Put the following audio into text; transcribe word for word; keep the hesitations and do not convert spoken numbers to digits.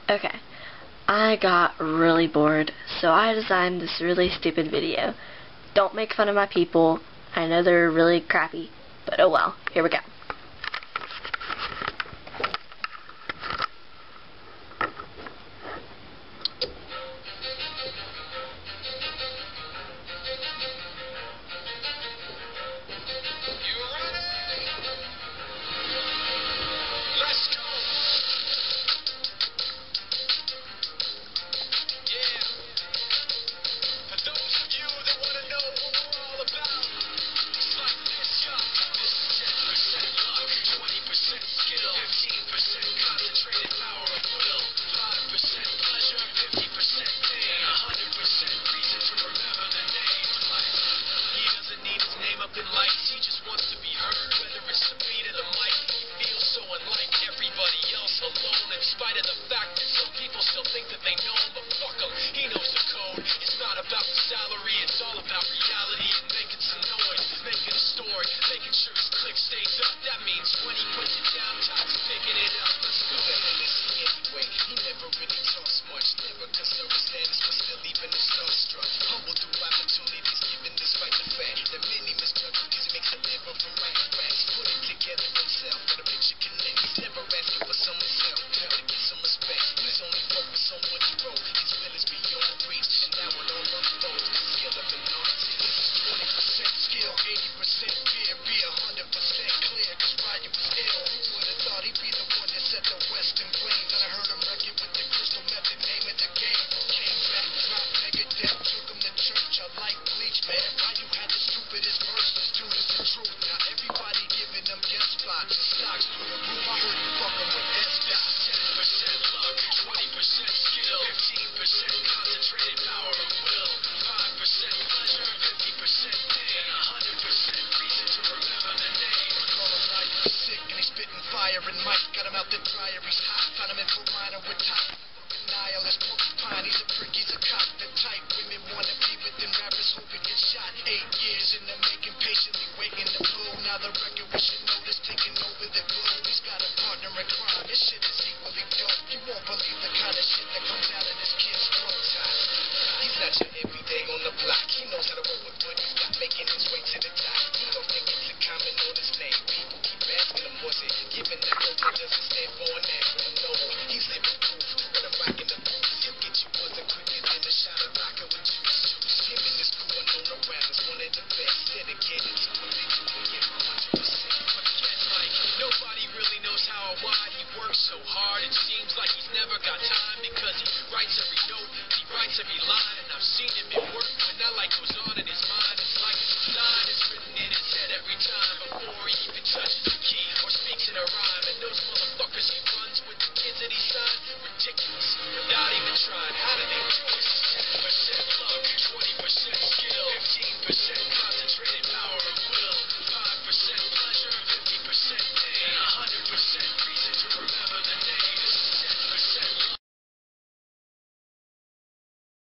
Okay, I got really bored, so I designed this really stupid video. Don't make fun of my people. I know they're really crappy, but oh well. Here we go. He just wants to be heard, whether it's the beat of the mic. He feels so unlike everybody else, alone, in spite of the fact that some people still think that they know him, but fuck him, he knows the code. It's not about the salary, it's all about reality and making some noise, making a story, making sure his click stays up. That means when he puts it down, Todd's picking it up. Let's go. Anyway, he never really talks much, never concerned with status, but still even the starstruck. Humble through opportunities given despite the fact that many misjudge him because he makes a living from writing raps. Put it together himself, but a picture connects. Never asking for someone's help, tell to get some respect. He's only focused on what he wrote. His feelings beyond reach, and now it all unfolds. Skill up in art. This is twenty percent skill, eighty percent fear, be one hundred percent clear, cause Ryan was ill. Who would've thought he'd be the one that set the West in flames? And I heard him wreck it with the crystal method, name of the game. Came back, dropped Megadeth, took him to church. I like Bleach, man. Why you had the stupidest verses, dude, is the truth. Now everybody giving them guest spots and stocks through the roof. I heard you fucking with S-Dot. ten percent luck, twenty percent skill, fifteen percent concentrated power of will, five percent pleasure, fifty percent pain, one hundred percent reason to remember the name. Call him Ryan, he's sick and he's spitting fire, and Mike got him out the dryer, he's hot. Found him in full minor with top. Nihilist porcupine, he's a prick, he's a cop. The type women wanna be with them rappers, hope he gets shot. Eight years in the making, patiently waiting to blow. Now the record we should notice taking over the globe. He's got a partner in crime, this shit is equally dope. You won't believe the kind of shit that comes out of this kid's throat. He's not your everyday on the block. He knows how to roll with what he's got, making his way to the top. He don't think it's a comment on his name. People keep asking him, was it given that hope he doesn't stand for an acronym? No, he's living proof. When I'm rocking the boots, he'll get you buzzing quicker than a shot of vodka with juice. Him and his crew are known around as one of the best. Dedicated to what they do and give one hundred percent. Forget Mike, nobody really knows how or why he works so hard. It seems like he's never got time because he writes every note, he writes every line, and I've seen him in